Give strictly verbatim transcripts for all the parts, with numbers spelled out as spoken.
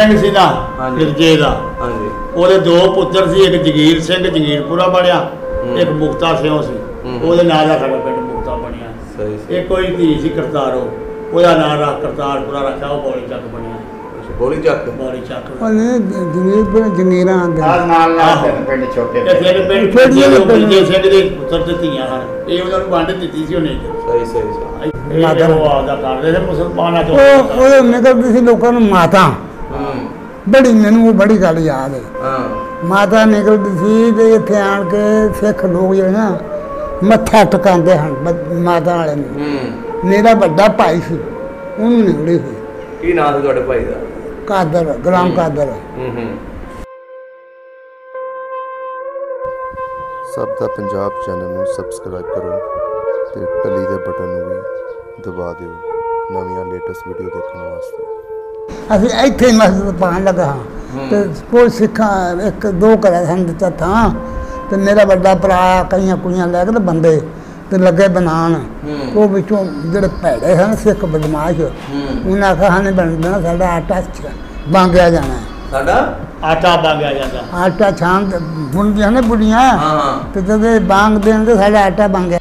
ਸਿੰਘ ਸੀ ਨਾ ਗਿਰਜੇ ਦਾ ਉਹਦੇ ਦੋ ਪੁੱਤਰ ਸੀ, ਇੱਕ ਜਗੀਰ ਸਿੰਘ ਜਗੀਰਪੁਰਾ ਬਣਿਆ, ਇੱਕ ਮੁਕਤਾ ਸਿੰਘ ਸੀ, ਉਹਦੇ ਨਾਂ ਦਾ ਸਾਡਾ ਪਿੰਡ ਮੁਕਤਾ ਬਣਿਆ। ਇੱਕ ਕੋਈ ਧੀ ਸੀ ਕਰਤਾਰੋ, ਉਹਦਾ ਨਾਂ ਰੱਖ ਕਰਤਾਰਪੁਰਾ ਰੱਖਿਆ, ਉਹ ਬੋਲੀ ਚੱਕ ਬਣਿਆ। ਬੋਲੀ ਚੱਕ ਬੋਲੀ ਚੱਕ ਜਗੀਰਪੁਰ ਜੰਗੀਰਾਂ ਨਾਲ ਨਾਲ ਨਾਲ ਪਿੰਡ ਛੋਟੇ ਤੇ ਫਿਰ ਪਿੰਡ ਗਿਰਜੇ ਸਿੰਘ ਦੇ ਪੁੱਤਰ ਤੇ ਧੀਆਂ ਹਨ, ਇਹ ਉਹਨਾਂ ਨੂੰ ਵੰਡ ਦਿੱਤੀ ਸੀ ਉਹਨੇ। ਸਹੀ ਸਹੀ ਸਹੀ ਉਹ ਆਪਦਾ ਕਰਦੇ ਸੀ ਮੁਸਲਮਾਨਾਂ ਚੋਂ, ਉਹ ਨਿਕਲਦੀ ਸੀ ਲੋਕਾਂ ਨੂੰ ਮਾਤਾ ਬੜੀ, ਮੈਨੂੰ ਉਹ ਬੜੀ ਗੱਲ ਯਾਦ ਹੈ। ਮਾਤਾ ਨਿਕਲਦੀ ਸੀ ਤੇ ਇੱਥੇ ਆਣ ਕੇ ਸਿੱਖ ਲੋਕ ਜਿਹੜੇ ਨਾ ਮੱਥਾ ਟਿਕਾਉਂਦੇ ਹਨ ਮਾਤਾ ਵਾਲੇ ਨੂੰ। ਮੇਰਾ ਵੱਡਾ ਭਾਈ ਸੀ, ਉਹਨੂੰ ਨਿਕਲੀ ਸੀ। ਕੀ ਨਾਮ ਸੀ ਤੁਹਾਡੇ ਭਾਈ ਦਾ? ਕਾਦਰ, ਗੁਲਾਮ ਕਾਦਰ। ਸਭ ਦਾ ਪੰਜਾਬ ਚੈਨਲ ਨੂੰ ਸਬਸਕ੍ਰਾਈਬ ਕਰੋ ਤੇ ਟੱਲੀ ਦੇ ਬਟਨ ਨੂੰ ਵੀ ਦਬਾ ਦਿਓ ਨਵੀਆਂ ਲੇਟੈਸਟ ਵੀਡੀਓ ਦੇਖਣ ਵਾਸਤੇ। ਅਸੀਂ ਇੱਥੇ ਮਸਜਿਦ ਪਾਉਣ ਲੱਗਾ ਹਾਂ ਤੇ ਕੋਈ ਸਿੱਖਾਂ ਇੱਕ ਦੋ ਘਰਾਂ ਸਾਨੂੰ ਦਿੱਤਾ ਥਾਂ, ਤੇ ਮੇਰਾ ਵੱਡਾ ਭਰਾ ਕਈਆਂ ਕੁਈਆਂ ਲੈ ਕੇ ਤੇ ਬੰਦੇ ਤੇ ਲੱਗੇ ਬਣਾਉਣ। ਉਹ ਵਿੱਚੋਂ ਜਿਹੜੇ ਭੈੜੇ ਹਨ ਸਿੱਖ ਬਦਮਾਸ਼, ਉਹਨਾਂ ਆਖਿਆ ਹਾਂ ਨਹੀਂ ਬਣਦਾ, ਸਾਡਾ ਆਟਾ ਬਾਂਗਿਆ ਜਾਣਾ, ਸਾਡਾ ਆਟਾ ਬਾਂਗਿਆ ਜਾਂਦਾ। ਆਟਾ ਛਾਣ ਬੁਣਦੀਆਂ ਨੇ ਬੁੜੀਆਂ, ਤੇ ਜਦੋਂ ਬਾਂਗ ਦੇਣਗੇ ਸਾਡਾ ਆਟਾ ਬਾਂਗਿਆ।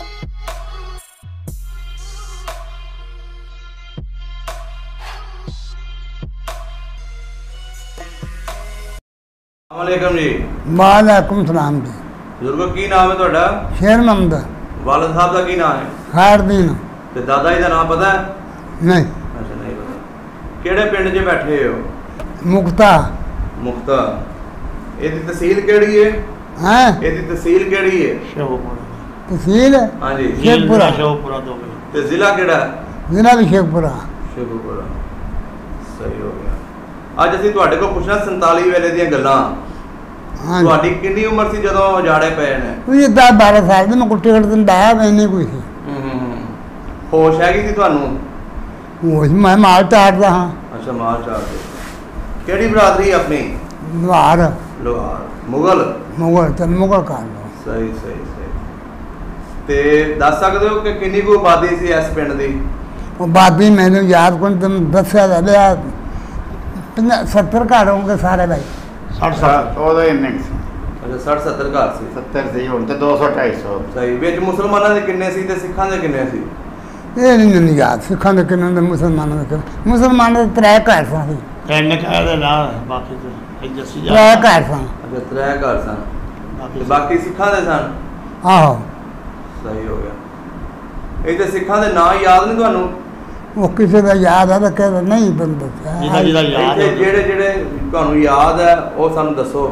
ਵਾਲੇਕੁਮ ਜੀ। ਵਾਲੇਕੁਮ ਸਲਾਮ ਜੀ। ਬਜ਼ੁਰਗੋ ਕੀ ਨਾਮ ਹੈ ਤੁਹਾਡਾ? ਸ਼ੇਰ ਮਮਦ। ਵਾਲਦ ਸਾਹਿਬ ਦਾ ਕੀ ਨਾਮ ਹੈ? ਖੈਰਦੀਨ। ਤੇ ਦਾਦਾ ਜੀ ਦਾ ਨਾਮ ਪਤਾ ਹੈ? ਨਹੀਂ। ਅੱਛਾ ਨਹੀਂ ਪਤਾ। ਕਿਹੜੇ ਪਿੰਡ 'ਚ ਬੈਠੇ ਹੋ? ਮੁਕਤਾ। ਮੁਕਤਾ। ਇਹਦੀ ਤਹਿਸੀਲ ਕਿਹੜੀ ਹੈ? ਹੈ ਇਹਦੀ ਤਹਿਸੀਲ ਕਿਹੜੀ ਹੈ? ਸ਼ੇਖਪੁਰਾ। ਤਹਿਸੀਲ ਹਾਂਜੀ ਸ਼ੇਖਪੁਰਾ। ਸ਼ੇਖਪੁਰਾ ਤੋਂ ਤੇ ਜ਼ਿਲ੍ਹਾ ਕਿਹੜਾ? ਜ਼ਿਲ੍ਹਾ ਵੀ ਸ਼ੇਖਪੁਰਾ। ਸ਼ੇਖਪੁਰਾ ਸਹੀ ਹੋ ਗਿਆ। ਅੱਜ ਅਸੀਂ ਤੁਹਾਡੇ ਕੋਲ ਪੁੱਛਣਾ ਸੰਤਾਲੀ ਵੇਲੇ ਦੀਆਂ ਗੱਲਾਂ। ਤੁਹਾਡੀ ਕਿੰਨੀ ਉਮਰ ਸੀ ਜਦੋਂ ਉਜਾੜੇ ਪਏ ਨੇ? ਉਹ ਦਸ ਬਾਰਾਂ ਸਾਲ ਦੀ, ਮੈਂ ਕੁੱਟੀ ਕੱਟ ਦਿਨ ਡਾਇਆ ਮੈਨੇ ਕੋਈ ਸੀ। ਹੋਸ਼ ਹੈਗੀ ਸੀ ਤੁਹਾਨੂੰ? ਹੋਸ਼ ਮੈਂ ਮਾਲ ਚਾੜਦਾ ਹਾਂ। ਅੱਛਾ ਮਾਲ ਚਾੜਦੇ। ਕਿਹੜੀ ਬਰਾਦਰੀ ਆਪਣੀ? ਲੋਹਾਰ। ਲੋਹਾਰ। ਮੁਗਲ? ਮੁਗਲ ਤੇ ਮੁਗਲ ਕਰ ਲਓ। ਸਹੀ ਸਹੀ ਸਹੀ। ਤੇ ਦੱਸ ਸਕਦੇ ਹੋ ਕਿ ਕਿੰਨੀ ਕੁ ਆਬਾਦੀ ਸੀ ਇਸ ਪਿੰਡ ਦੀ? ਉਹ ਬਾਦੀ ਮੈਨੂੰ ਯਾਦ ਕੋਈ ਤੈਨੂੰ ਦੱਸਿਆ ਲਿਆ ਸੱਤਰ ਘਰ ਹੋਣਗੇ ਸਾਰੇ ਭਾਈ। ਸੱਠ ਸੱਠ ਉਹਦਾ ਇੰਨੇ ਅੱਛਾ ਸੱਠ ਸੱਤਰ ਘਰ ਸੀ। ਸੱਤਰ ਸੀ, ਹੁਣ ਤੇ ਦੋ ਸੌ ਢਾਈ ਸੌ। ਸਹੀ। ਵਿੱਚ ਮੁਸਲਮਾਨਾਂ ਦੇ ਕਿੰਨੇ ਸੀ ਤੇ ਸਿੱਖਾਂ ਦੇ ਕਿੰਨੇ ਸੀ? ਇਹ ਨਹੀਂ ਮੈਨੂੰ ਯਾਦ, ਸਿੱਖਾਂ ਦੇ ਕਿੰਨੇ ਦੇ ਮੁਸਲਮਾਨਾਂ ਦੇ। ਮੁਸਲਮਾਨਾਂ ਦੇ ਤਰੇ ਘਰ ਸਨ। ਤਿੰਨ ਘਰ ਦੇ ਨਾਲ ਬਾਕੀ ਤੇ ਜੱਸੀ ਜਾ ਤਰੇ ਘਰ ਸਨ। ਅੱਛਾ ਤਰੇ ਘਰ ਸਨ ਤੇ ਬਾਕੀ ਸਿੱਖਾਂ ਦੇ ਸਨ। ਆਹੋ ਸਹੀ ਹੋ ਗਿਆ। ਇਹ ਤੇ ਸਿੱਖਾਂ ਦੇ ਨਾਂ ਯਾਦ ਨਹੀਂ ਤੁਹਾਨੂੰ? ਉਹ ਕਿਸੇ ਦਾ ਯਾਦ ਆ ਤਾਂ ਕਹਿੰਦਾ ਨਹੀਂ ਬੰਦਾ ਜਿਹਦਾ ਜਿਹਦਾ ਯਾਦ ਹੈ। ਜਿਹੜੇ ਜਿਹੜੇ ਤੁਹਾਨੂੰ ਯਾਦ ਹੈ ਉਹ ਸਾਨੂੰ ਦੱਸੋ।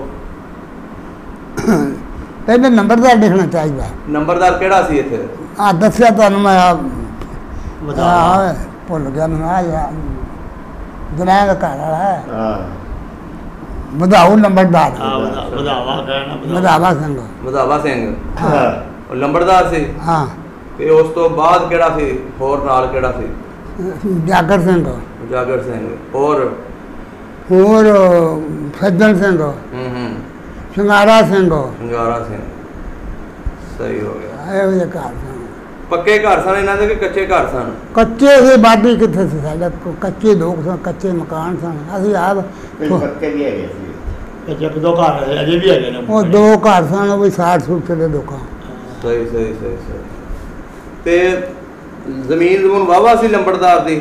ਪਹਿਲੇ ਨੰਬਰਦਾਰ ਲਿਖਣਾ ਚਾਹੀਦਾ। ਨੰਬਰਦਾਰ ਕਿਹੜਾ ਸੀ ਇੱਥੇ? ਆ ਦੱਸਿਆ ਤੁਹਾਨੂੰ ਮੈਂ ਵਧਾਵਾ ਭੁੱਲ ਗਿਆ ਮੈਨੂੰ। ਆ ਯਾਰ ਜਨਾਬ ਦਾ ਘਰ ਵਾਲਾ ਹੈ। ਹਾਂ ਵਧਾਊ ਨੰਬਰਦਾਰ। ਵਧਾਵਾ ਕਹਿਣਾ ਵਧਾਵਾ ਸਿੰਘ। ਵਧਾਵਾ ਸਿੰਘ ਉਹ ਨੰਬਰਦਾਰ ਸੀ। ਹਾਂ। ਤੇ ਉਸ ਤੋਂ ਬਾਅਦ ਕਿਹੜਾ ਸੀ ਹੋਰ ਨਾਲ? ਕਿਹੜਾ ਸੀ? ਜਾਗਰ ਸਿੰਘ। ਜਾਗਰ ਸਿੰਘ। ਹੋਰ? ਹੋਰ ਸੱਜਣ ਸਿੰਘ। ਹੂੰ ਹੂੰ। ਸ਼ਿੰਗਾਰਾ ਸਿੰਘ। ਸ਼ਿੰਗਾਰਾ ਸਿੰਘ। ਸਹੀ ਹੋ ਗਿਆ। ਇਹੋ ਜਿਹੇ ਘਰ ਸਨ। ਪੱਕੇ ਘਰ ਸਨ ਇਹਨਾਂ ਦੇ ਕਿ ਕੱਚੇ ਘਰ ਸਨ? ਕੱਚੇ ਸੀ। ਬਾਦੀ ਕਿੱਥੇ ਸੀ ਸਾਡੇ? ਕੱਚੇ ਲੋਕ ਸਨ, ਕੱਚੇ ਮਕਾਨ ਸਨ। ਅਸੀਂ ਆਪ ਪੱਕੇ ਵੀ ਹੈਗੇ ਸੀ। ਇੱਕ ਦੋ ਘਰ ਅਜੇ ਵੀ ਹੈਗੇ ਨੇ। ਉਹ ਦੋ ਘਰ ਸਨ, ਉਹ ਵੀ ਸਾਠ ਸੂਟ ਦੇ ਲੋਕਾਂ। ਸਹੀ ਸਹੀ ਸਹੀ ਸਹੀ। ਤੇ ਜ਼ਮੀਨ ਜ਼ਮੂਨ ਵਾਹਵਾ ਸੀ ਲੰਬੜਦਾਰ ਦੀ?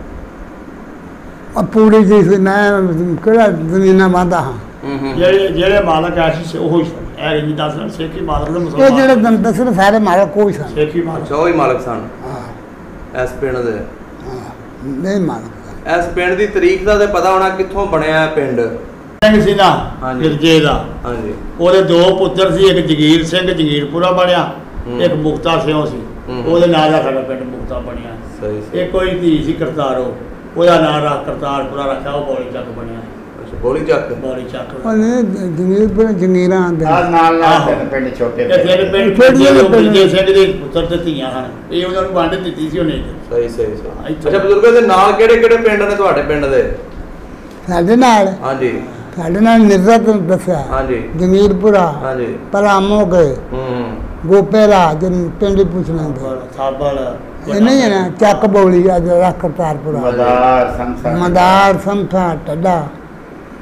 ਪੂਰੀ ਜੀ ਸੀ। ਮੈਂ ਕਿਹੜਾ ਜ਼ਮੀਨਾਂ ਵਾਂਦਾ ਹਾਂ। ਜਿਹੜੇ ਜਿਹੜੇ ਮਾਲਕ ਐਸੀ ਸੀ ਉਹ ਹੀ ਸਨ। ਇਹ ਨਹੀਂ ਦੱਸਣਾ ਸੇਖੀ ਮਾਲਕ ਦੇ ਇਹ ਮੁਸਲਮਾਨ। ਜਿਹੜੇ ਦੰ ਦੱਸਣ ਸਾਰੇ ਮਾਲਕ ਕੋਈ ਸਨ। ਸੇਖੀ ਮਾਲਕ। ਅੱਛਾ ਉਹ ਹੀ ਮਾਲਕ ਸਨ ਹਾਂ ਇਸ ਪਿੰਡ ਦੇ? ਹਾਂ ਨਹੀਂ ਮਾਲਕ। ਇਸ ਪਿੰਡ ਦੀ ਤਰੀਕ ਦਾ ਤੇ ਪਤਾ ਹੋਣਾ ਕਿੱਥੋਂ ਬਣਿਆ ਪਿੰਡ? ਸਿੰਘ ਸੀ ਨਾ ਗਿਰਜੇ ਦਾ, ਹਾਂਜੀ ਉਹਦੇ ਦੋ ਪੁੱਤਰ ਸੀ, ਇੱਕ ਜਗੀਰ ਸਿੰਘ ਜਗੀਰਪੁਰਾ ਬਣਿਆ, ਇੱਕ ਮੁਕਤਾ ਸਿੰਘ ਸੀ, ਉਹਦੇ ਨਾਂ ਦਾ ਸਾਡਾ ਪਿੰਡ ਮੁਕਤਾ ਬਣਿਆ। ਸਹੀ। ਇੱਕ ਕੋਈ ਧੀ ਸੀ ਕਰਤਾਰੋ, ਉਹਦਾ ਨਾਂ ਰੱਖ ਕਰਤਾਰਪੁਰਾ ਰੱਖਿਆ, ਉਹ ਬੋਲੀ ਚੱਕ ਬਣਿਆ। ਅੱਛਾ ਬੋਲੀ ਚੱਕ। ਬੋਲੀ ਚੱਕ ਜੰਗੀਰ ਜੰਗੀਰਾਂ ਆਉਂਦੇ ਨਾਲ ਨਾਲ ਨਾਲ ਪਿੰਡ ਛੋਟੇ ਗਿਰਜੇ ਸਿੰਘ ਦੇ ਪੁੱਤਰ ਤੇ ਧੀਆਂ ਹਨ, ਇਹ ਉਹਨਾਂ ਨੂੰ ਵੰਡ ਦਿੱਤੀ ਸੀ ਉਹਨੇ। ਸਹੀ ਸਹੀ ਸਹੀ। ਅੱਛਾ ਬਜ਼ੁਰਗਾਂ ਦੇ ਨਾਲ ਕਿਹੜੇ ਕਿਹੜੇ ਪਿੰਡ ਨੇ ਤੁਹਾਡੇ ਪਿੰਡ ਦੇ? ਸਾਡੇ ਨਾਲ? ਹਾਂਜੀ ਸਾਡੇ ਨਾਲ ਨਿਰਜ਼ਤ ਦੱਸਿਆ। ਹਾਂਜੀ ਜੰਗੀਰਪੁਰਾ। ਹਾਂਜੀ ਪਰਾਮੋ ਗਏ। ਹੂੰ ਗੋਪੇਰਾ ਜਨ ਪਿੰਡ ਹੀ ਪੁੱਛ ਲੈਂਦੇ। ਸਾਬਲ ਇਹ ਨਹੀਂ ਹੈ ਨਾ ਚੱਕ ਬੋਲੀ ਅੱਜ ਰੱਖ ਕਰਤਾਰਪੁਰਾ। ਮਦਾਰ ਸੰਥਾ। ਮਦਾਰ ਸੰਥਾ ਟੱਡਾ।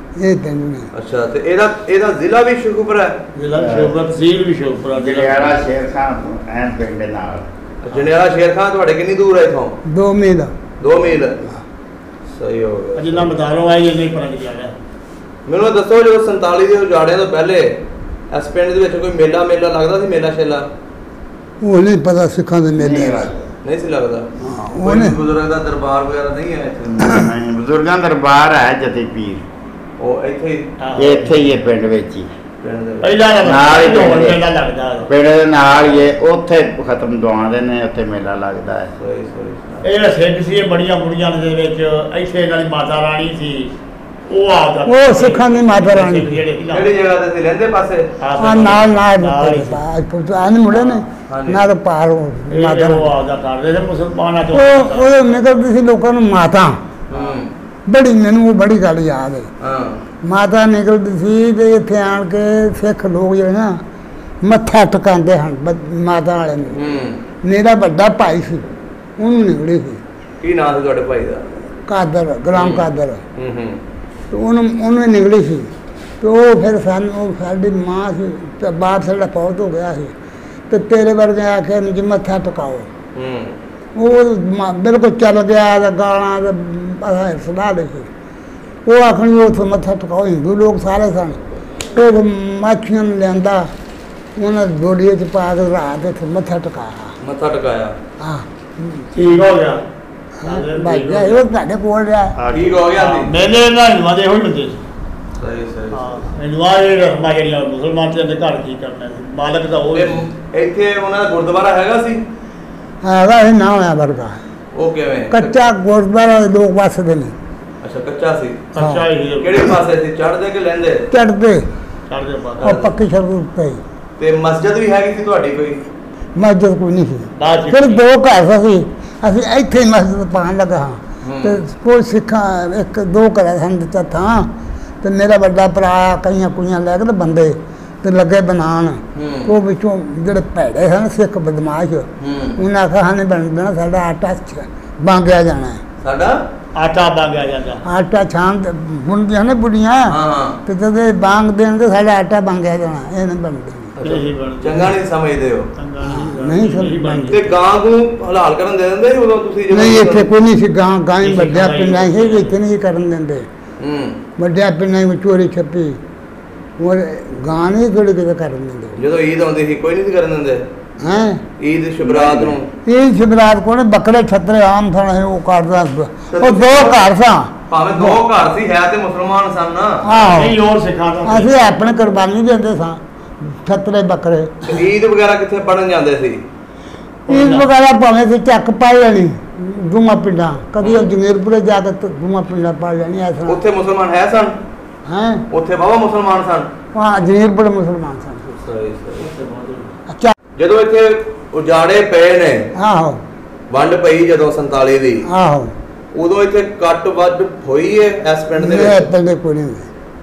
ਇਹ ਪਿੰਡ ਨੇ। ਅੱਛਾ ਤੇ ਇਹਦਾ ਇਹਦਾ ਜ਼ਿਲ੍ਹਾ ਵੀ ਸ਼ੁਕਰਪੁਰ ਹੈ? ਜ਼ਿਲ੍ਹਾ ਸ਼ੋਭਾ, ਤਹਿਸੀਲ ਵੀ ਸ਼ੋਭਾ, ਜਲਿਆਲਾ ਸ਼ੇਰ ਖਾਨ ਐਨ ਪਿੰਡ ਦੇ ਨਾਲ। ਜਲਿਆਲਾ ਸ਼ੇਰ ਖਾਨ ਤੁਹਾਡੇ ਕਿੰਨੀ ਦੂਰ ਹੈ ਇਥੋਂ? ਦੋ ਮੀਲ। ਦੋ ਮੀਲ, ਸਹੀ ਹੋ ਗਿਆ। ਜਿੰਨਾ ਮਦਾਰੋਂ ਆਈ ਨਹੀਂ ਪਤਾ ਨਹੀਂ ਗਿਆ। ਮੈਨੂੰ ਦੱਸੋ ਜਦੋਂ ਸੰਤਾਲੀ ਦੇ ਉਜਾੜਿਆਂ ਤੋਂ ਪਹਿਲੇ ਇਸ ਪਿੰਡ ਦੇ ਵਿੱਚ ਕੋਈ ਮੇਲਾ ਮੇਲਾ ਲੱਗਦਾ ਸੀ, ਮੇਲਾ ਸ਼ੇਲਾ? ਉਹ ਨਹੀਂ ਪਤਾ ਸਿੱਖਾਂ ਦੇ ਮੇਲੇ ਦਾ। ਨਹੀਂ ਸੀ ਲੱਗਦਾ? ਹਾਂ, ਕੋਈ ਉਹਨੇ ਬਜ਼ੁਰਗ ਦਾ ਦਰਬਾਰ ਵਗੈਰਾ ਨਹੀਂ ਹੈ ਇੱਥੇ? ਨਹੀਂ, ਬਜ਼ੁਰਗਾਂ ਦਾ ਦਰਬਾਰ ਹੈ ਜਤੀ ਪੀਰ, ਉਹ ਇੱਥੇ ਹੀ ਇਹ ਇੱਥੇ ਹੀ ਹੈ ਪਿੰਡ ਵਿੱਚ ਹੀ। ਪਿੰਡ ਦੇ ਵਿੱਚ? ਪਹਿਲਾਂ ਨਾਲ ਹੀ ਢੋਲ ਪਿੰਡ ਮੇਲਾ ਲੱਗਦਾ। ਪਿੰਡ ਦੇ ਨਾਲ ਹੀ ਹੈ, ਉੱਥੇ ਖਤਮ ਦਵਾਉਂਦੇ ਨੇ, ਉੱਥੇ ਮੇਲਾ ਲੱਗਦਾ ਹੈ। ਸਹੀ ਸਹੀ। ਇਹ ਜਿਹੜਾ ਸਿੰਘ ਸੀ, ਇਹ ਬੜੀਆਂ ਬੁੜੀਆਂ ਦੇ ਵਿੱਚ ਇੱਥੇ ਇਹਨਾਂ ਦੀ ਮਾਤਾ ਰਾਣੀ ਸੀ, ਉਹ ਆਪਦਾ ਉਹ ਸਿੱਖਾਂ ਦੀ ਮਾਤਾ ਰਾਣੀ। ਕਿਹੜੀ ਜਗ੍ਹਾ ਤੇ ਸੀ? ਲਹਿੰਦੇ ਪਾਸੇ? ਆ ਨਾਲ ਨਾਲ ਆਨ ਮੁੜੇ ਨੇ ਨਾਲ ਪਾਰ ਮਾਤਾ ਉਹ ਆਪਦਾ ਕਰਦੇ ਨੇ ਮੁਸਲਮਾਨਾਂ ਤੋਂ। ਉਹ ਉਹ ਨਿਕਲਦੀ ਸੀ ਲੋਕਾਂ ਨੂੰ ਮਾਤਾ। ਹੂੰ। ਬੜੀ ਮੈਨੂੰ ਉਹ ਬੜੀ ਗੱਲ ਯਾਦ ਹੈ। ਹਾਂ। ਮਾਤਾ ਨਿਕਲਦੀ ਸੀ ਤੇ ਇੱਥੇ ਆਣ ਕੇ ਸਿੱਖ ਲੋਕ ਜਿਹੜੇ ਨਾ ਮੱਥਾ ਟਿਕਾਉਂਦੇ ਹਨ ਬ- ਮਾਤਾ ਵਾਲੇ ਨੂੰ। ਹੂੰ। ਮੇਰਾ ਵੱਡਾ ਭਾਈ ਸੀ, ਉਹਨੂੰ ਨਿਕਲੀ ਸੀ ਕੀ ਨਾਮ ਸੀ ਤੁਹਾਡੇ ਭਾਈ ਦਾ? ਕਾਦਰ, ਗੁਲਾਮ ਕਾਦਰ। ਹੂੰ ਹੂੰ। ਤੇ ਉਹਨੂੰ ਉਹਨੂੰ ਨਿਕਲੀ ਸੀ ਤੇ ਉਹ ਫਿਰ ਸਾਨੂੰ ਸਾਡੀ ਮਾਂ ਸੀ ਤੇ ਬਾਪ ਸਾਡਾ ਫੌਤ ਹੋ ਗਿਆ ਸੀ ਤੇ ਤੇਰੇ ਵਰਗੇ ਆਖਿਆ ਨੂੰ ਜੀ ਮੱਥਾ ਟਿਕਾਓ। ਹੂੰ। ਉਹ ਮ- ਬਿਲਕੁਲ ਚੱਲ ਗਿਆ ਤੇ ਗਾਲਾਂ ਤੇ ਸੁਣਾ ਦੇ ਸੀ। ਉਹ ਆਖਣੀ ਉੱਥੇ ਮੱਥਾ ਟਿਕਾਓ, ਹਿੰਦੂ ਲੋਕ ਸਾਰੇ ਸਨ। ਉਹ ਮਾਛੀਆਂ ਨੂੰ ਲਿਆਂਦਾ, ਉਹਨਾਂ ਡੋਲੀਏ 'ਚ ਪਾ ਕੇ ਰਾਤ ਇੱਥੇ ਮੱਥਾ ਟਿਕਾਇਆ। ਮੱਥਾ ਟਿਕਾਇਆ? ਹਾਂ ਠੀਕ ਹੋ ਗਿਆ ਭਾਈ ਜੀ ਉਹ ਤੁਹਾਡੇ ਕੋਲ ਰਿਹਾ। ਠੀਕ ਹੋ ਗਿਆ ਸੀ? ਮੇਲੇ ਨਾਲ ਹਿੰਦੂਆਂ ਦੇ ਹੋਈ ਹੁੰਦੇ ਸੀ। ਸਹੀ ਸਹੀ। ਹਾਂ, ਹਿੰਦੂਆਂ ਦੇ ਰਸਮਾਂ ਜਿਹੜੀਆਂ ਮੁਸਲਮਾਨ ਤੇ ਘਰ ਕੀ ਕਰਨਾ ਸੀ, ਮਾਲਕ ਦਾ ਉਹ ਸੀ। ਤੇ ਇੱਥੇ ਉਹਨਾਂ ਦਾ ਗੁਰਦੁਆਰਾ ਹੈਗਾ ਸੀ? ਹੈਗਾ ਇਹ ਨਾ ਹੋਇਆ ਵਰਗਾ ਉਹ ਕਿਵੇਂ? ਕੱਚਾ ਗੁਰਦੁਆਰਾ ਦੇ ਲੋਕ ਵਸਦੇ ਨੇ। ਅੱਛਾ ਕੱਚਾ ਸੀ। ਅੱਛਾ ਹੀ ਕਿਹੜੇ ਪਾਸੇ ਸੀ, ਚੜ੍ਹਦੇ ਕਿ ਲਹਿੰਦੇ? ਚੜਦੇ ਛੱਡ ਦੇ ਉਹ ਬਾਹਰ ਪੱਕੀ ਸੜਕ ਉੱਤੇ ਹੀ। ਤੇ ਮਸਜਿਦ ਵੀ ਹੈਗੀ ਸੀ ਤੁਹਾਡੀ ਕੋਈ? ਮਸਜਿਦ ਕੋਈ ਨਹੀਂ ਸੀ। ਬਾਅਦ ਚ ਫਿਰ ਦੋ ਘਰ ਸੀ, ਅਸੀਂ ਇੱਥੇ ਹੀ ਮਸਜਿਦ ਪਾਉਣ ਲੱਗਾ ਹਾਂ। ਹੂੰ। ਤੇ ਕੋਈ ਸਿੱਖਾਂ ਇੱਕ ਦੋ ਘਰ ਸਾਨੂੰ ਦਿੱਤਾ ਥਾਂ ਤੇ ਮੇਰਾ ਵੱਡਾ ਭਰਾ ਕਈਆਂ ਕੁਈਆਂ ਲੈ ਕੇ ਤੇ ਬੰਦੇ ਤੇ ਲੱਗੇ ਬਣਾਉਣ। ਹੂੰ। ਉਹ ਵਿੱਚੋਂ ਜਿਹੜੇ ਭੈੜੇ ਹਨ ਸਿੱਖ ਬਦਮਾਸ਼, ਹੂੰ। ਉਹਨਾਂ ਆਖਿਆ ਹਾਂ ਨਹੀਂ ਬਣਨਾ, ਸਾਡਾ ਆਟਾ ਬਾਂਗਿਆ ਜਾਣਾ ਹੈ। ਸਾਡਾ ਆਟਾ ਬਾਂਗਿਆ ਜਾਂਦਾ। ਆਟਾ ਛਾਣ ਤੇ ਬੁਣਦੀਆਂ ਨੇ ਬੁੜੀਆਂ ਹਾਂ ਹਾਂ। ਤੇ ਜਦੋਂ ਇਹ ਬਾਂਗ ਦੇਣ ਤੇ ਸਾਡਾ ਆਟਾ ਬਾਂਗਿਆ ਜਾਣਾ, ਇਹ ਨਹੀਂ ਬਣਦਾ। ਇਹੀ ਬਣ ਚੰਗਾ ਨਹੀਂ ਸਮਝਦੇ ਹੋ? ਚੰਗਾ ਨਹੀਂ ਸਮਝ ਬਣਦੀ। ਤੇ ਗਾਂ ਨੂੰ ਹਲਾਲ ਕਰਨ ਦੇ ਦਿੰਦੇ ਸੀ ਉਦੋਂ ਤੁਸੀਂ ਜਦੋਂ? ਨਹੀਂ ਇੱਥੇ ਕੋਈ ਨਹੀਂ ਸੀ, ਗਾਂ ਗਾਂ ਹੀ ਨਹੀਂ ਸੀ, ਵੱਡਿਆਂ ਗਾਂ ਹੀ ਪਿੰਡਾਂ ਸੀ, ਇੱਥੇ ਨਹੀਂ ਕਰਨ ਦਿੰਦੇ। ਹੂੰ। ਵੱਡਿਆਂ ਪਿੰਡਾਂ ਵਿੱਚ ਚੋਰੀ ਛੱਪੀ ਉਹ ਗਾਂ ਨਹੀਂ ਥੋੜੀ ਕਿਤੇ ਕਰਨ ਦਿੰਦੇ। ਜਦੋਂ ਈਦ ਆਉਂਦੀ ਸੀ ਕੋਈ ਨਹੀਂ ਸੀ ਕਰਨ ਦਿੰਦੇ? ਹੈਂ ਈਦ ਸ਼ੁਭਰਾਤ ਨੂੰ? ਇਹ ਸ਼ਿਵਰਾਤ ਕੋਲ ਬੱਕਰੇ ਛੱਤਰੇ ਆਮ ਥਾਂ ਉਹ ਕਰਦਾ। ਉਹ ਦੋ ਘਰ ਸਾਂ। ਭਾਵੇਂ ਦੋ ਘਰ ਸੀ, ਹੈ ਤੇ ਮੁਸਲਮਾਨ ਸਨ ਨਾ। ਆਹੋ ਨਹੀਂ ਹੋਰ ਸਿਖਾਉਂਦਾ ਅਸੀਂ ਆਪਣੇ ਕੁਰਬਾਨੀ ਦਿੰਦੇ ਸਾਂ ਛੱਤਰੇ ਬੱਕਰੇ। ਤੇ ਈਦ ਵਗੈਰਾ ਕਿੱਥੇ ਪੜਨ ਜਾਂਦੇ ਸੀ? ਇਸ ਵਗੈਰਾ ਭਾਵੇਂ ਤੇ ਚੱਕ ਪਾ ਲੈਣੀ ਦੂਮਾ ਪਿੰਡਾਂ, ਕਦੀ ਉਹ ਜੰਗੀਰਪੁਰੇ ਜਾ ਕੇ ਦੂਮਾ ਪਿੰਡਾਂ ਪਾ ਲੈਣੀ ਐਸਾ। ਉੱਥੇ ਮੁਸਲਮਾਨ ਹੈ ਸਨ? ਹੈਂ ਉੱਥੇ ਬਾਬਾ ਮੁਸਲਮਾਨ ਸਨ? ਹਾਂ ਜੰਗੀਰਪੁਰੇ ਮੁਸਲਮਾਨ ਸਨ। ਸਹੀ ਸਹੀ। ਅੱਛਾ ਜਦੋਂ ਇੱਥੇ ਉਜਾੜੇ ਪਏ ਨੇ, ਆਹੋ ਵੰਡ ਪਈ ਜਦੋਂ ਸੰਤਾਲੀ ਦੀ, ਆਹੋ ਉਦੋਂ ਇੱਥੇ ਕੱਟ ਵੱਢ ਹੋਈ ਹੈ ਇਸ ਪਿੰਡ ਦੇ ਇਹ ਵਿੱਚ? ਪਿੰਡ ਕੋਈ ਨਹੀਂ ਹੋਈ।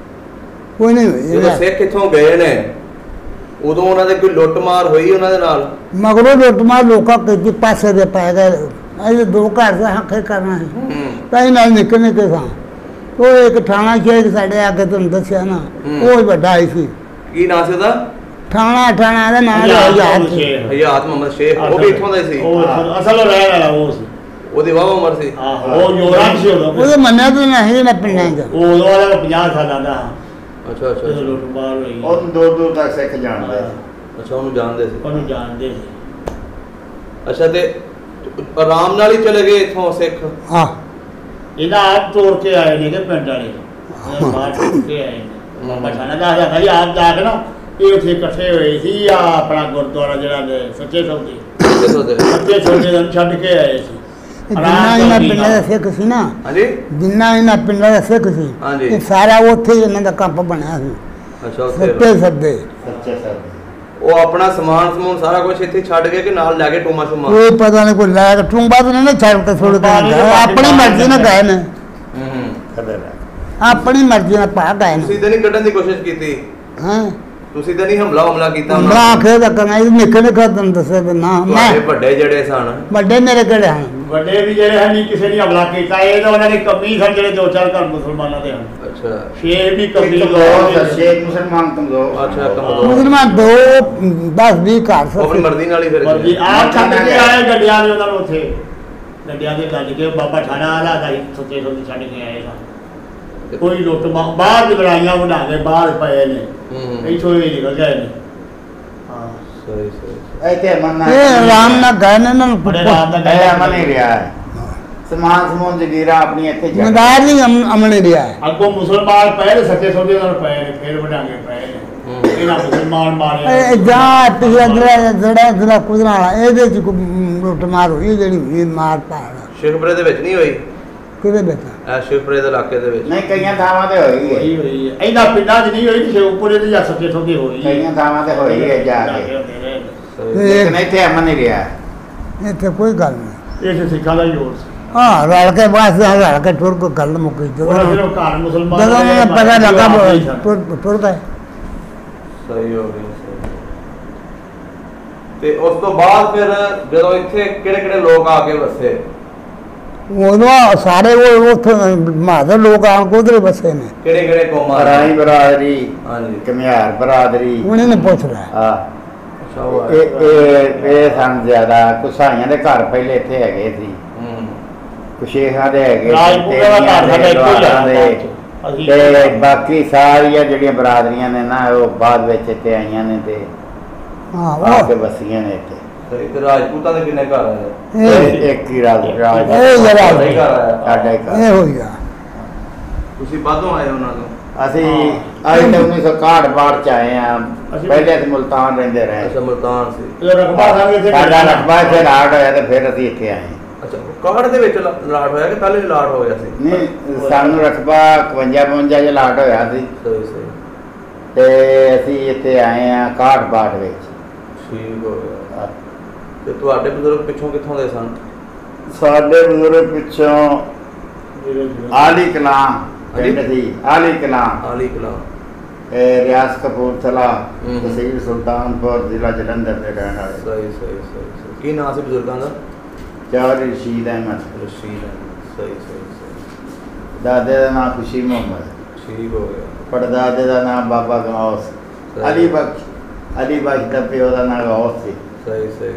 ਕੋਈ ਨਹੀਂ ਹੋਈ। ਜਦੋਂ ਸਿੱਖ ਇੱਥੋਂ ਗਏ ਨੇ ਉਦੋਂ ਉਹਨਾਂ ਦੇ ਕੋਈ ਲੁੱਟ ਮਾਰ ਹੋਈ ਉਹਨਾਂ ਦੇ ਨਾਲ? ਮਗਰੋਂ ਲੋਟਮਾ ਲੋਕਾਂ ਕੇ ਪਾਸੇ ਦੇ ਪੈ ਗਏ। ਇਹ ਦੋ ਘਰ ਦਾ ਹੱਕੇ ਕਰਨਾ ਹੈ ਹੂੰ। ਤਾਂ ਇਹ ਨਾਲ ਨਿਕਲ ਨਿਕਲ ਸਾਂ। ਉਹ ਇੱਕ ਥਾਣਾ ਸ਼ੇਖ ਸਾਡੇ ਆ ਕੇ ਤੁਹਾਨੂੰ ਦੱਸਿਆ ਨਾ, ਉਹ ਹੀ ਵੱਡਾ ਆਈ ਸੀ। ਕੀ ਨਾਂ ਸੀ ਉਹਦਾ? ਥਾਣਾ ਥਾਣਾ ਦਾ ਨਾਮ ਹਜ਼ਾਰ ਸੀ। ਹਯਾਤ ਮੁਹੰਮਦ ਸ਼ੇਖ, ਉਹ ਵੀ ਇੱਥੋਂ ਦਾ ਹੀ ਸੀ? ਉਹ ਅਸਲ ਰਹਿਣ ਵਾਲਾ ਉਹ ਸੀ। ਉਹਦੀ ਵਾਵਾ ਉਮਰ ਸੀ? ਆਹੋ ਉਹ ਜੋਰਾਂ ਸੀ ਉਦੋਂ। ਉਹਦੇ ਮੰਨਿਆ ਤਾਂ ਨਹੀਂ ਨਾ ਪਿੰਡਾਂ 'ਚ। ਉਹ ਉਦੋਂ ਵਾਲਾ ਪੰਜਾਹ ਸਾਲਾਂ ਦਾ। ਅੱਛਾ ਅੱਛਾ ਜਦੋਂ ਅੱਛਾ। ਲੁੱਟ ਮਾਰ ਹੋਈ ਉਹ ਦੂਰ ਦੂਰ ਤੱਕ ਸਿੱਖ ਜਾਣਦੇ। ਅੱਛਾ ਉਹਨੂੰ ਜਾਣਦੇ ਸੀ? ਉਹਨੂੰ ਜਾਣਦੇ ਸੀ। ਅੱਛਾ ਤੇ ਆਰਾਮ ਨਾਲ ਹੀ ਚਲੇ ਗਏ ਇੱਥੋਂ ਸਿੱਖ? ਆਹ ਇਹਦਾ ਆਪ ਤੋੜ ਕੇ ਆਏ ਨੇ ਕਿ ਪਿੰਡ ਵਾਲੇ ਇਹ ਬਾਹਰ ਤੋੜ ਕੇ ਆਏ ਨੇ। ਬਾਬਾ ਛਾਣਾ ਦਾ ਭਾਈ ਆਪ ਜਾ ਕੇ ਨਾ ਇਹ ਉੱਥੇ ਇਕੱਠੇ ਹੋਏ ਸੀ ਆ ਆਪਣਾ ਗੁਰਦੁਆਰਾ ਜਿਹੜਾ ਨੇ ਸੱਚੇ ਸੌਦੇ ਦੱਸੋ ਤੇ। ਸੱਚੇ ਸੌਦੇ ਨੂੰ ਛੱਡ ਕੇ ਆਏ ਸੀ। ਜਿੰਨਾ ਇਹਨਾਂ ਪਿੰਡਾਂ ਦਾ ਸਿੱਖ ਸੀ ਨਾ, ਹਾਂਜੀ ਜਿੰਨਾ ਇਹਨਾਂ ਪਿੰਡਾਂ ਦਾ ਸਿੱਖ ਸੀ, ਹਾਂਜੀ। ਇਹ ਸਾਰਾ ਉੱਥੇ ਹੀ ਇਹਨਾਂ ਦਾ ਕੰਪ ਬਣਿਆ ਸੀ। ਅੱਛਾ ਉੱਥੇ ਸੱਤੇ ਸੱਦੇ ਸੱਚੇ ਸਰ ਉਹ ਆਪਣਾ ਸਮਾਨ ਸਮੂਨ ਸਾਰਾ ਕੁਝ ਇੱਥੇ ਛੱਡ ਕੇ ਕਿ ਨਾਲ ਲੈ ਕੇ ਟੂਮਾ ਸ਼ੂਮਾ? ਕੋਈ ਪਤਾ ਨਹੀਂ ਕੋਈ ਲੈ ਕੇ ਟੁੰਬਾ ਤਾਂ ਨਹੀਂ ਛੱਡ ਕੇ ਥੋੜੇ ਦਿਨ ਆਪਣੀ ਮਰਜ਼ੀ ਨਾਲ ਗਏ ਨੇ। ਹੂੰ ਹੂੰ। ਖਬਰ ਹੈ। ਆਪਣੀ ਮਰਜ਼ੀ ਨਾਲ ਪਾ ਗਏ ਨੇ। ਤੁਸੀਂ ਤਾਂ ਨਹੀਂ ਕੱਢਣ ਦੀ ਕੋਸ਼ਿਸ਼ ਕੀਤੀ? ਹਾਂ ਤੁਸੀਂ ਤਾਂ ਨਹੀਂ ਹਮਲਾ ਹਮਲਾ ਕੀਤਾ ਹਮਲਾ ਆਖੇ ਤਾਂ ਕਰਨਾ ਇਹ ਨਿੱਕੇ ਨਿੱਕੇ ਤੁਹਾਨੂੰ ਦੱਸਿਆ ਤੇ ਨਾ ਮੈਂ ਤੁਹਾਡੇ ਵੱਡੇ ਜਿਹੜੇ ਸਨ ਵੱਡੇ ਮੇਰੇ ਕਿਹੜੇ ਹਨ ਵੱਡੇ ਵੀ ਜਿਹੜੇ ਹਨ ਨਹੀਂ ਕਿਸੇ ਨੇ ਹਮਲਾ ਕੀਤਾ ਇਹ ਤਾਂ ਉਹਨਾਂ ਦੀ ਕਮੀ ਸਨ ਜਿਹੜੇ ਦੋ ਚਾਰ ਘਰ ਮੁਸਲਮਾਨਾਂ ਦੇ ਹਨ ਅੱਛਾ ਛੇ ਵੀ ਕਮੀ ਕਮਜ਼ੋਰ ਛੇ ਮੁਸਲਮਾਨ ਕਮਜ਼ੋਰ ਅੱਛਾ ਕਮਜ਼ੋਰ ਮੁਸਲਮਾਨ ਦੋ ਦਸ ਵੀਹ ਘਰ ਉਹ ਆਪਣੀ ਸੀ ਮਰਜ਼ੀ ਨਾਲ ਹੀ ਫਿਰ ਮਰਜੀ ਆ ਛੱਡ ਕੇ ਆਏ ਗੱਡੀਆਂ ਦੇ ਉਹਨਾਂ ਨੂੰ ਉੱਥੇ ਗੱਡੀਆਂ ਦੇ ਗੱਜ ਕੇ ਬਾਬਾ ਠਾਣਾ ਵਾਲਾ ਦਾ ਹੀ ਸੱਚੇ ਸੱਚੇ ਛੱਡ ਕੇ ਆਏ ਸਨ ਕੋਈ ਲੁੱਟ ਮਾ- ਬਾਹਰ ਦੀ ਲੜਾਈਆਂ ਬਣਾ ਕੇ ਬਾਹਰ ਪਏ ਨੇ ਹੂੰ ਇੱਥੋਂ ਹੀ ਨਿਕਲ ਗਏ ਨੇ ਹਾਂ ਸਹੀ ਸਹੀ ਇੱਥੇ ਅਮਨ ਨਾਲ ਇਹ ਆਰਾਮ ਨਾਲ ਗਏ ਨੇ ਇਹਨਾਂ ਨੂੰ ਬੜੇ ਆਰਾਮ ਨਾਲ ਇਹ ਅਮਨ ਹੀ ਰਿਹਾ ਹੈ ਸਮਾਨ ਸਮੂਨ ਜਗੀਰਾ ਆਪਣੀ ਇੱਥੇ ਜਾ ਮਦਾਰ ਨਹੀਂ ਅਮਨ ਰਿਹਾ ਹੈ ਅੱਗੋਂ ਮੁਸਲਮਾਨ ਪਏ ਨੇ ਸੱਚੇ ਸੌਦੇ ਨਾਲ ਪਏ ਨੇ ਫੇਰ ਵਡਾਂਗੇ ਪਏ ਨੇ ਇਹਨਾਂ ਮੁਸਲਮਾਨ ਮਾਰਿਆ ਇਹ ਜਾਂ ਪਿਛਲਾ ਜਿਹੜਾ ਜਿਹੜਾ ਜਿਹੜਾ ਕੁਦਰਾ ਵਾਲਾ ਇਹਦੇ ਚ ਕੋਈ ਲੁੱਟ ਮਾਰ ਹੋਈ ਜਿਹੜੀ ਹੋਈ ਮਾਰ ਪਾੜ ਸ਼ਿਖਪੁਰੇ ਦੇ ਵਿੱਚ ਨਹੀਂ ਹੋਈ ਕਿਹਦੇ ਵਿੱਚ ਇਹ ਸ਼ਿਖਪੁਰੇ ਦੇ ਇਲਾਕੇ ਦੇ ਵਿੱਚ ਨਹੀਂ ਕਈਆਂ ਥਾਵਾਂ ਤੇ ਹੋਈ ਹੈ ਹੋਈ ਹੋਈ ਹੈ ਇਹਨਾਂ ਪਿੰਡਾਂ 'ਚ ਨਹੀਂ ਹੋਈ ਸ਼ੇਖਪੁਰੇ ਦੇ ਜਾਂ ਸੱਚੇ ਸੌਦੇ ਹੋਈ ਹੈ ਕਈਆਂ ਥਾਵਾਂ ਤੇ ਹੋਈ ਹੈ ਜਾ ਕੇ ਸਹੀ ਤੇ ਲੇਕਿਨ ਇੱਥੇ ਅਮਨ ਹੀ ਰਿਹਾ ਹੈ ਇੱਥੇ ਕੋਈ ਗੱਲ ਨਹੀਂ ਇਹ ਸਿੱਖਾਂ ਦਾ ਹੀ ਹੋਰ ਸੀ ਹਾਂ ਰਲ ਕੇ ਬਸ ਰਲ ਕੇ ਟੁਰ ਕੋ ਗੱਲ ਮੁੱਕੀ ਜਦੋਂ ਉਹਨਾਂ ਫਿਰ ਘਰ ਮੁਸਲਮਾਨ ਜਦੋਂ ਦੇ ਮੈਨੂੰ ਪਤਾ ਲੱਗਾ ਆਪੇ ਹੀ ਸਨ। ਟੁਰ ਟੁਰ ਗਏ ਸਹੀ ਹੋ ਗਿਆ ਸਹੀ। ਤੇ ਉਸ ਤੋਂ ਬਾਅਦ ਫਿਰ ਜਦੋਂ ਇੱਥੇ ਕਿਹੜੇ ਕਿਹੜੇ ਲੋਕ ਆ ਕੇ ਵਸੇ ਉਦੋਂ ਸਾਰੇ ਉਹ ਉੱਥੇ ਮਾਦਰ ਲੋਕ ਆਣ ਕੋਧਰੇ ਬਸੇ ਨੇ ਕਿਹੜੇ ਕਿਹੜੇ ਕੌਮਾਂ ਦੇ? ਰਾਈ ਬਰਾਦਰੀ ਹਾਂਜੀ ਕਮਿਆਰ ਬਰਾਦਰੀ ਉਹਨੇ ਨੇ ਪੁੱਛ ਲਿਆ ਆ ਅੱਛਾ ਉਹ ਇਹ ਇਹ ਇਹ ਸਨ ਜ਼ਿਆਦਾ ਕੁਸਾਈਆਂ ਦੇ ਘਰ ਪਹਿਲੇ ਇੱਥੇ ਹੈਗੇ ਸੀ ਹੂੰ ਕੁਸ਼ੇਖਾਂ ਦੇ ਹੈਗੇ ਸੀ, ਰਾਜਪੂਤਾਂ ਦਾ ਘਰ ਸਾਡਾ ਇੱਕੋ ਹੀ ਲੋਹਾਰਾਂ ਦੇ, ਆ ਅਸੀਂ ਤੇ ਬਾਕੀ ਸਾਰੀਆਂ ਜਿਹੜੀਆਂ ਬਰਾਦਰੀਆਂ ਨੇ ਨਾ ਉਹ ਬਾਅਦ ਵਿੱਚ ਇੱਥੇ ਆਈਆਂ ਨੇ ਤੇ ਹਾਂ ਆ ਕੇ ਉਹ ਵਸੀਆਂ ਨੇ ਇੱਥੇ ਸਹੀ ਤੇ ਰਾਜਪੂਤਾਂ ਦੇ ਕਿੰਨੇ ਘਰ ਆਏ ਇਹ ਇਹ ਇੱਕ ਹੀ ਰਾਜ ਰਾਜ ਇਹ ਜਰਾ ਤੁਹਾਡਾ ਹੀ ਘਰ ਆਇਆ ਸਾਡਾ ਹੀ ਘਰ ਇਹ ਹੋ ਗਿਆ ਤੁਸੀਂ ਬਾਦੋਂ ਆਏ ਉਹਨਾਂ ਤੋਂ ਅਸੀਂ ਹਾਂ। ਅੱਜ ਤੇ ਉੱਨੀ ਸੌ ਇਕਾਹਠ ਬਾਹਠ ਚ ਆਏ ਆ ਅਸੀਂ- ਪਹਿਲੇ ਅਸੀਂ ਮੁਲਤਾਨ ਰਹਿੰਦੇ ਰਹੇ ਅੱਛਾ ਮੁਲਤਾਨ ਸੀ ਇਹ ਰਕਬਾ ਸਾਹਿਬ ਇੱਥੇ ਸਾਡਾ ਰਕਬਾ ਇੱਥੇ ਲਾਟ ਹੋਇਆ ਤੇ ਫਿਰ ਅਸੀਂ ਇੱਥੇ ਆਏ ਅੱਛਾ ਕਾਹੜ ਦੇ ਵਿੱਚ ਲਾ- ਲਾਟ ਹੋਇਆ ਕਿ ਪਹਿਲੇ ਹੀ ਲਾਟ ਹੋ ਗਿਆ ਸੀ ਨਹੀਂ ਸਾਨੂੰ ਰਕਬਾ ਇਕਵੰਜਾ ਬਵੰਜਾ ਚ ਲਾਟ ਹੋਇਆ ਸੀ ਸਹੀ ਸਹੀ ਤੇ ਅਸੀਂ ਇੱਥੇ ਆਏ ਆ ਇਕਾਹਠ ਬਾਹਠ ਵਿੱਚ ਠੀਕ ਹੋ ਗਿਆ ਤੇ ਤੁਹਾਡੇ ਬਜ਼ੁਰਗ ਪਿੱਛੋਂ ਕਿੱਥੋਂ ਦੇ ਸਨ ਸਾਡੇ ਬਜ਼ੁਰਗ ਪਿੱਛੋਂ ਜਿਹੜੇ- ਜਿਹੜੇ- ਆਲੀ ਕਲਾਂ ਪਿੰਡ ਸੀ ਆਲੀ ਕਲਾਂ ਆਲੀ ਕਲਾ ਇਹ ਰਿਆਸ ਕਪੂਰਥਲਾ ਹੂੰ। ਤਹਿਸੀਲ ਸੁਲਤਾਨਪੁਰ ਜ਼ਿਲ੍ਹਾ ਜਲੰਧਰ ਦੇ ਰਹਿਣ ਵਾਲੇ ਸਹੀ ਸਹੀ ਸਹੀ ਸਹੀ ਕੀ ਨਾਂ ਸੀ ਬਜ਼ੁਰਗਾਂ ਦਾ ਚੌਧਰੀ ਰਸ਼ੀਦ ਅਹਿਮਦ ਰਸ਼ੀਦ ਅਹਿਮਦ। ਸਹੀ ਸਹੀ ਸਹੀ ਦਾਦੇ ਦਾ ਨਾਮ ਖੁਸ਼ੀ ਮੁਹੰਮਦ ਠੀਕ ਹੋ ਗਿਆ ਪੜਦਾਦੇ ਦਾ ਨਾਮ ਬਾਬਾ ਗੌਸ ਸਹੀ। ਅਲੀ ਬਖਸ਼ ਅਲੀ ਬਖਸ਼ ਦਾ ਪਿਓ ਦਾ ਨਾਮ ਗੌਸ ਸੀ ਸਹੀ ਸਹੀ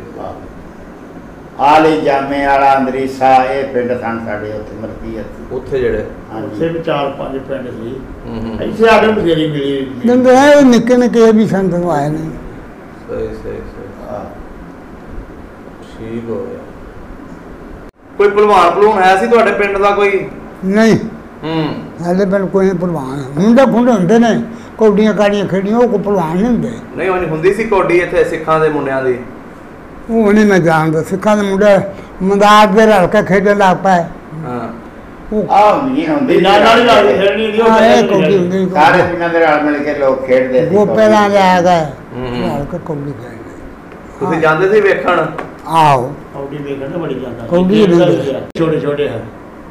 ਆਲੀ ਜਾਮੇ ਵਾਲਾ ਅੰਦਰੀਸਾ ਇਹ ਪਿੰਡ ਸਨ ਸਾਡੇ ਉੱਥੇ ਮਲਕੀਅਤ ਸੀ ਉੱਥੇ ਜਿਹੜੇ ਉੱਥੇ ਹਾਂਜੀ ਵੀ ਚਾਰ ਪੰਜ ਪਿੰਡ ਸੀ ਹੂੰ ਹੂੰ ਇੱਥੇ ਆ ਕੇ ਬਥੇਰੀ ਮਿਲੀ ਜਿੰਦੇ ਇਹ ਨਿੱਕੇ ਨਿੱਕੇ ਇਹ ਵੀ ਸੰਤ ਨੂੰ ਆਏ ਨੇ ਸਹੀ ਸਹੀ ਸਹੀ ਹਾਂ। ਠੀਕ ਹੋ ਗਿਆ ਕੋਈ ਭਲਵਾਨ ਭਲੂਨ ਹੈ ਸੀ ਤੁਹਾਡੇ ਪਿੰਡ ਦਾ ਕੋਈ ਨਹੀਂ ਹੂੰ ਸਾਡੇ ਪਿੰਡ ਕੋਈ ਨਹੀਂ ਭਲਵਾਨ ਮੁੰਡੇ ਖੁੰਡੇ ਹੁੰਦੇ ਨੇ ਕੌਡੀਆਂ ਕਾੜੀਆਂ ਖੇਡੀਆਂ ਉਹ ਕੋਈ ਭਲਵਾਨ ਨਹੀਂ ਹੁੰਦੇ ਨਹੀਂ ਉਹ ਨਹੀਂ ਹੁੰਦੀ ਸੀ ਕੌਡੀ ਇੱਥੇ ਸਿੱਖਾਂ ਦੇ ਮੁੰਡਿਆਂ ਦੀ ਉਹ ਨਹੀਂ ਮੈਂ ਜਾਣਦਾ ਸਿੱਖਾਂ ਦੇ ਮੁੰਡੇ ਮਦਾਰ ਦੇ ਰਲ ਕੇ ਖੇਡਣ ਲੱਗ ਪਏ ਹਾਂ ਉਹ ਆਹ ਨਹੀਂ ਹੁੰਦੀ ਨਾਲ ਨਾਲ ਹੀ ਲਾ ਕੇ ਖੇਡਣੀ ਹੁੰਦੀ ਉਹ ਹਾਂ, ਇਹ ਖੇਡਣੀ ਕੌਡੀ ਹੁੰਦੀ ਸਾਰੇ ਪਿੰਡਾਂ ਦੇ ਨਾਲ ਮਿਲ ਕੇ ਲੋਕ ਖੇਡਦੇ ਸੀ ਗੋਪੇਰਾਂ ਦੇ ਆ ਗਏ ਹੂੰ। ਰਲ ਕੇ ਕੌਡੀ ਖੇਡਦੇ ਤੁਸੀਂ ਜਾਂਦੇ ਸੀ ਵੇਖਣ ਆਓ ਕੌਡੀ ਵੇਖਣ ਤੇ ਬੜੀ ਜਾਂਦਾ ਕੌਡੀ ਵੇਖਦੇ। ਛੋਟੇ ਛੋਟੇ ਹਨ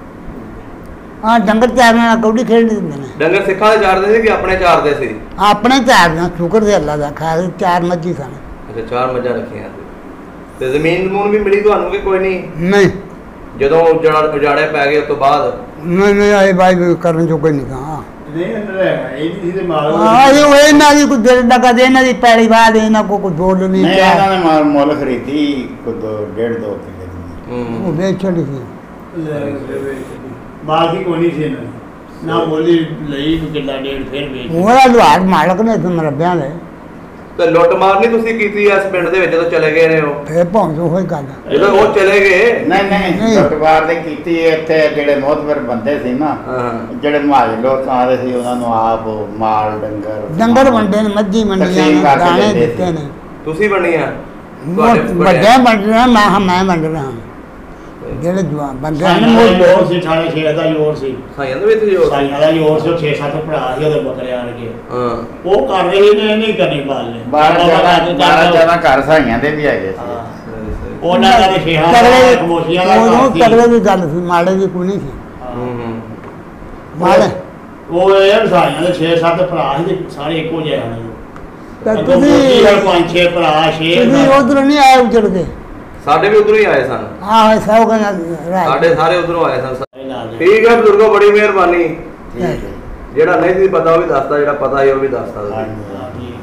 ਆ ਡੰਗਰ ਚਾਰਨ ਨਾਲ ਕੌਡੀ ਖੇਡਦੇ ਹੁੰਦੇ ਨੇ ਡੰਗਰ ਸਿੱਖਾਂ ਦੇ ਚਾਰਦੇ ਸੀ ਕਿ ਆਪਣੇ ਚਾਰਦੇ ਸੀ ਆਪਣੇ ਚਾਰਨਾ ਸ਼ੁਕਰ ਦੇ ਅੱਲਾ ਦਾ ਖਾਲ ਚਾਰ ਮੱਝੀ ਸਨ ਅੱਛਾ ਚਾਰ ਮੱਝਾਂ ਰੱਖੀਆਂ ਸੀ ਤੇ ਜ਼ਮੀਨ ਜ਼ਮੂਨ ਵੀ ਮਿਲੀ ਤੁਹਾਨੂੰ ਕਿ ਕੋਈ ਨਹੀਂ ਨਹੀਂ ਜਦੋਂ ਉਜਾੜ ਉਜਾੜੇ ਪੈ ਗਏ ਉਸ ਤੋਂ ਬਾਅਦ ਨਹੀਂ ਨਹੀਂ ਆਏ ਬਾਈ ਕਰਨ ਜੋ ਕੋਈ ਨਹੀਂ ਕਹਾ ਨਹੀਂ ਅੰਦਰ ਹੈ ਇਹ ਵੀ ਸੀ ਤੇ ਮਾਲ ਆ ਇਹ ਉਹ ਇਹਨਾਂ ਦੀ ਕੋਈ ਦਿਲ ਦਾ ਕਦੇ ਇਹਨਾਂ ਦੀ ਪੈਲੀ ਬਾਦ ਇਹਨਾਂ ਕੋ ਕੋਈ ਬੋਲ ਨਹੀਂ ਨਹੀਂ ਕਿਹਾ ਇਹਨਾਂ ਨੇ ਮਾਲ ਮੁੱਲ ਖਰੀਦੀ ਕੋ ਦੋ ਡੇਢ ਦੋ ਕਿੱਲੇ ਦੀ ਹੂੰ ਉਹ ਵੇਚ ਛੱਡੀ ਸੀ ਮਾਲ ਦੀ ਕੋਈ ਨਹੀਂ ਸੀ ਇਹਨਾਂ ਦੀ। ਨਾ ਬੋਲੀ ਲਈ ਵੀ ਕਿੱਲਾ ਡੇਢ ਫਿਰ ਵੇਚ ਉਹਦਾ ਲੁਹਾਰ ਮਾਲਕ ਨੇ ਤੇ ਮਰਬਿਆਂ ਦੇ ਤੇ ਲੁੱਟ ਮਾਰ ਨਹੀਂ ਤੁਸੀਂ ਕੀਤੀ ਇਸ ਪਿੰਡ ਦੇ ਵਿੱਚ ਜਦੋਂ ਚਲੇ ਗਏ ਨੇ ਉਹ ਫੇਰ ਪਹੁੰਚ ਹੋਈ ਗੱਲ ਜਦੋਂ ਉਹ ਚਲੇ ਗਏ ਨਹੀਂ ਨਹੀਂ ਨਹੀਂ। ਲੁੱਟਵਾਰ ਦੇ ਕੀਤੀ ਇੱਥੇ ਜਿਹੜੇ ਮੋਹਤਵਰ ਬੰਦੇ ਸੀ ਨਾ ਹਾਂ ਜਿਹੜੇ ਮਹਾਜਰ ਲੋਕ ਆਉਂਦੇ ਸੀ ਉਹਨਾਂ ਨੂੰ ਆਪ ਮਾਲ ਡੰਗਰ ਡੰਗਰ ਵੰਡੇ ਨੇ ਮੱਝੀ ਮੰਡੀਆਂ ਤਕਸੀਮ ਨੇ ਕਰਕੇ ਦਾਣੇ ਦਿੰਦੇ ਦਿੱਤੇ ਸੀ। ਨੇ ਤੁਸੀਂ ਬਣੀਆਂ ਵੱਡੇ ਵੰਡ ਰਿਹਾ ਮੈਂ ਹਾਂ ਮੈਂ ਵੰਡ ਰਿਹਾ ਜਿਹੜੇ ਜਵਾਨ ਬੰਦੇ ਹਨ ਸਾਈਆਂ ਦਾ ਮੋਲ ਯੋਰ ਸੀ ਥਾਣੇ ਛੇ ਦਾ ਯੋਰ ਸੀ ਸਾਈਆਂ ਦੇ ਵਿੱਚ ਜੋ ਸਾਈਆਂ ਦਾ ਯੋਰ ਸੀ ਛੇ ਸੱਤ ਭਰਾ ਸੀ ਉਹਦੇ ਬੱਕਰੇ ਆਣ ਕੇ ਹਾਂ ਉਹ ਕਰ ਰਹੇ ਨੇ ਇਹ ਨਹੀਂ ਕਰਨੀ ਬਾਲ ਨੇ ਬਾਰਾਂ ਚੌਦਾਂ ਬਾਰਾਂ ਚੌਦਾਂ ਘਰ ਸਾਈਆਂ ਦੇ ਵੀ ਹੈਗੇ ਸੀ ਹਾਂ। ਸਹੀ ਸਹੀ ਉਹਨਾਂ ਦਾ ਵੀ ਛੇਹਾਂ ਤਗੜੇ ਦਾ ਖਮੋਸ਼ੀਆਂ ਦਾ ਉਹ ਕੰਮ ਸੀ। ਤਗੜੇ ਦੀ ਗੱਲ ਸੀ ਮਾੜੇ ਦੀ ਕੋਈ ਨਹੀਂ ਸੀ ਹੂੰ ਹੂੰ ਮਾੜੇ ਉਹ ਇਹ ਸਾਈਆਂ ਦੇ ਛੇ ਸੱਤ ਭਰਾ ਸੀ ਤੇ ਸਾਰੇ ਇੱਕੋ ਜਿਹੇ ਹਨ ਤਾਂ ਅੱਗੋਂ ਤੁਸੀਂ ਮੋਦੀ ਹਰ ਪੰਜ ਛੇ ਭਰਾ ਛੇ ਤੁਸੀਂ ਉਧਰੋਂ ਨਹੀਂ ਆਏ ਉਜੜ ਕੇ ਸਾਡੇ ਵੀ ਉਧਰੋਂ ਹੀ ਆਏ ਸਨ, ਆਹ ਸੌ ਗਣਾ ਸਾਡੇ ਸਾਰੇ ਉਧਰੋਂ ਆਏ ਸਨ। ਸਾਰੇ ਨਾਲ ਦੇ। ਠੀਕ ਹੈ ਬਜ਼ੁਰਗੋ, ਬੜੀ ਮਿਹਰਬਾਨੀ। ਠੀਕ ਹੈ। ਜਿਹੜਾ ਨਹੀਂ ਸੀ ਪਤਾ ਉਹ ਵੀ ਦੱਸਦਾ, ਜਿਹੜਾ ਪਤਾ ਸੀ ਉਹ ਵੀ ਦੱਸਦਾ। ਹਾਂਜੀ, ਹਾਂ, ਠੀਕ ਹੈ।